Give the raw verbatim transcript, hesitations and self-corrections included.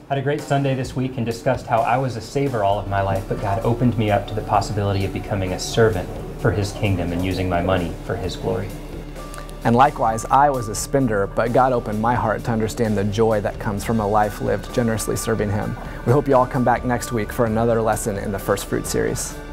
Had a great Sunday this week and discussed how I was a saver all of my life, but God opened me up to the possibility of becoming a servant for His kingdom and using my money for His glory. And likewise, I was a spender, but God opened my heart to understand the joy that comes from a life lived generously serving Him. We hope you all come back next week for another lesson in the First Fruit series.